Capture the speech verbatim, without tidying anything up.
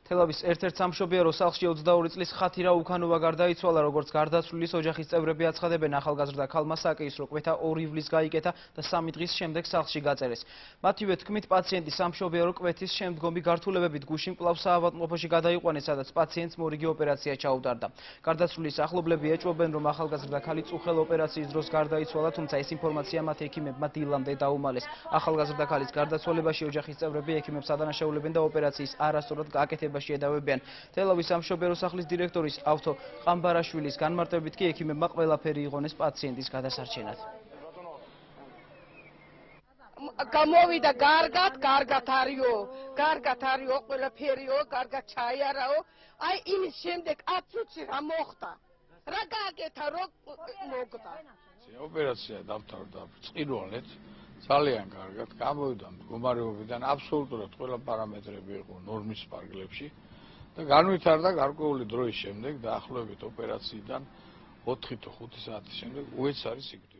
თელავის ერთ-ერთ სამშობიარო სახლში ოცდაორი წლის ხათირა უქანოვა გარდაიცვალა, როგორც გარდაცვლილის ოჯახის წევრები აცხადებენ, ახალგაზრდა ქალმა საკეის რო კვეთა ორი ივლის გაიკეთა და სამი დღის შემდეგ სახლში გაწერეს. მათივე თქმით, პაციენტი სამშობიარო კვეთის შემდგომი გართულებებით გუშინ კვლავ საავადმყოფოში გადაიყვანეს, სადაც პაციენტს მორიგი ოპერაცია ჩაუტარდა. გარდაცვლილის ახლობლები ეჭვობენ, რომ ახალგაზრდა ქალი წუხელ ოპერაციის დროს გარდაიცვალა, თუმცა ეს ინფორმაცია მათ ექიმებმა დილამდე დაუმალეს. ახალგაზრდა ქალის გარდაცვალებაში ოჯახის წევრები ექიმებს ადანაშაულებენ და ოპერაციის არასწორად გაკეთებაში ედავებიან. თელავის სამშობიარო სახლის დირექტორის ავთო ყამბარაშვილის განმარტებით კი ექიმებმა ყველაფერი იღონეს პაციენტის გადასარჩენად. გამოვიდა კარგად, კარგად არისო, კარგად არისო, ყველაფერიო, კარგად ჩაიარაო. აი იმის შემდეგ ათ წუთში რა მოხდა? რა გააკეთა, რო მოგდა? ოპერაცია დავთავრდა ბრწყინვალედ, ძალიან კარგად, გამოვიდა მდგომარეობიდან, აბსოლუტურად ყველა პარამეტრები იყო ნორმის ფარგლებში და განვითარდა გარკვეული დროის შემდეგ, დაახლოებით ოპერაციიდან ოთხი თუ ხუთი საათის შემდეგ უეც არის სიკვდილი.